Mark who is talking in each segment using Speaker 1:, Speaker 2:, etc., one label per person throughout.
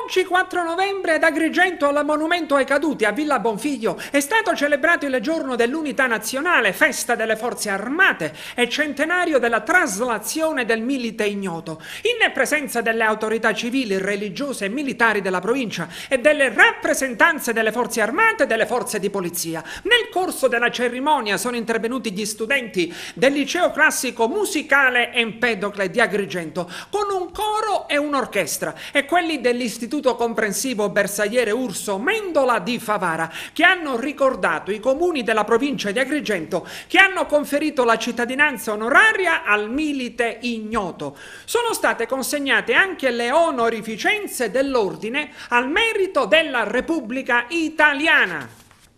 Speaker 1: Oggi 4 novembre ad Agrigento al Monumento ai Caduti a Villa Bonfiglio è stato celebrato il giorno dell'Unità Nazionale, festa delle Forze Armate e centenario della traslazione del Milite Ignoto, in presenza delle autorità civili, religiose e militari della provincia e delle rappresentanze delle Forze Armate e delle Forze di Polizia. Nel corso della cerimonia sono intervenuti gli studenti del Liceo Classico Musicale Empedocle di Agrigento con un coro e un'orchestra e quelli dell'Istituto Comprensivo Bersagliere Urso Mendola di Favara, che hanno ricordato i comuni della provincia di Agrigento che hanno conferito la cittadinanza onoraria al Milite Ignoto. Sono state consegnate anche le onorificenze dell'Ordine al merito della Repubblica Italiana.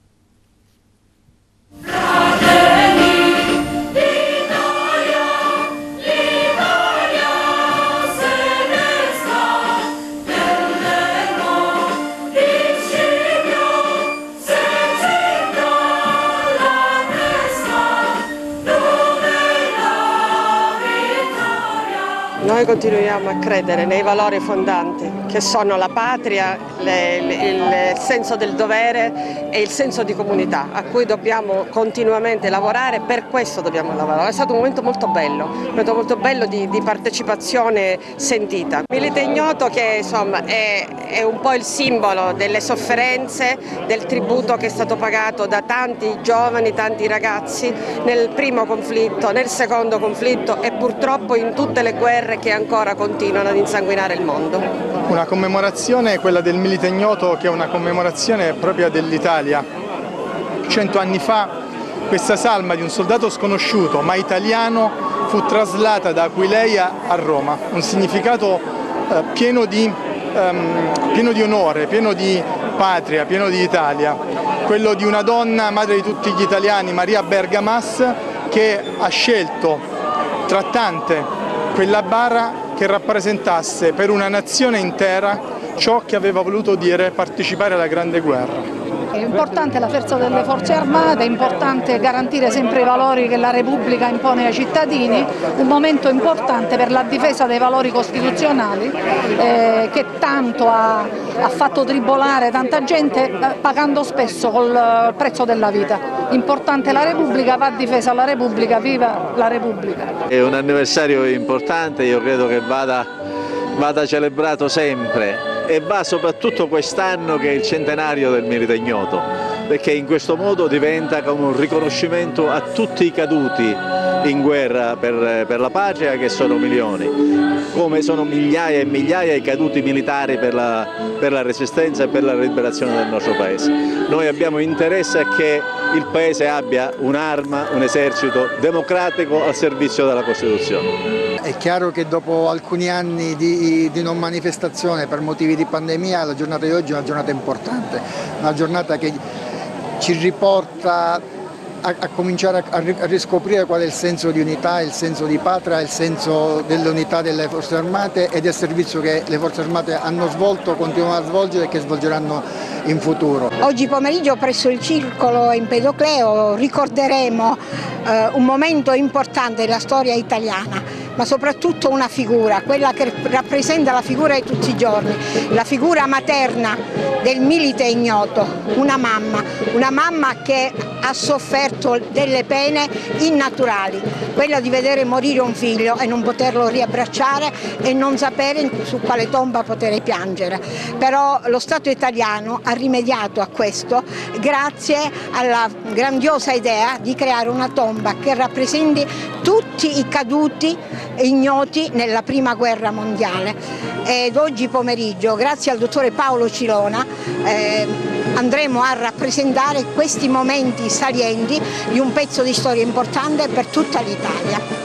Speaker 2: Noi continuiamo a credere nei valori fondanti che sono la patria, il senso del dovere e il senso di comunità a cui dobbiamo continuamente lavorare, per questo dobbiamo lavorare. È stato un momento molto bello di partecipazione sentita. Milite Ignoto che insomma è un po' il simbolo delle sofferenze, del tributo che è stato pagato da tanti giovani, tanti ragazzi nel primo conflitto, nel secondo conflitto e purtroppo in tutte le guerre che ancora continuano ad insanguinare il mondo.
Speaker 3: Una commemorazione, quella del Milite Ignoto, che è una commemorazione propria dell'Italia. 100 anni fa questa salma di un soldato sconosciuto ma italiano fu traslata da Aquileia a Roma, un significato pieno di onore, pieno di patria, pieno di Italia, quello di una donna, madre di tutti gli italiani, Maria Bergamas, che ha scelto tra tante quella bara che rappresentasse per una nazione intera ciò che aveva voluto dire partecipare alla Grande Guerra.
Speaker 4: È importante la forza delle Forze Armate, è importante garantire sempre i valori che la Repubblica impone ai cittadini, un momento importante per la difesa dei valori costituzionali che tanto ha fatto tribolare tanta gente pagando spesso col prezzo della vita. Importante la Repubblica, va difesa la Repubblica, viva la Repubblica.
Speaker 5: È un anniversario importante, io credo che vada celebrato sempre e va soprattutto quest'anno che è il centenario del Milite Ignoto, perché in questo modo diventa come un riconoscimento a tutti i caduti in guerra per la patria, che sono milioni, come sono migliaia e migliaia i caduti militari per la resistenza e per la liberazione del nostro Paese. Noi abbiamo interesse a che il Paese abbia un'arma, un esercito democratico al servizio della Costituzione.
Speaker 6: È chiaro che dopo alcuni anni di non manifestazione per motivi di pandemia, la giornata di oggi è una giornata importante, una giornata che ci riporta a cominciare a riscoprire qual è il senso di unità, il senso di patria, il senso dell'unità delle Forze Armate e del servizio che le Forze Armate hanno svolto, continuano a svolgere e che svolgeranno in futuro.
Speaker 7: Oggi pomeriggio presso il Circolo Empedocleo ricorderemo un momento importante della storia italiana, ma soprattutto una figura, quella che rappresenta la figura di tutti i giorni, la figura materna del Milite Ignoto, una mamma che ha sofferto delle pene innaturali, quella di vedere morire un figlio e non poterlo riabbracciare e non sapere su quale tomba poter piangere. Però lo Stato italiano ha rimediato a questo grazie alla grandiosa idea di creare una tomba che rappresenti tutti i caduti ignoti nella Prima Guerra Mondiale. Ed oggi pomeriggio, grazie al dottore Paolo Cilona, andremo a rappresentare questi momenti salienti di un pezzo di storia importante per tutta l'Italia.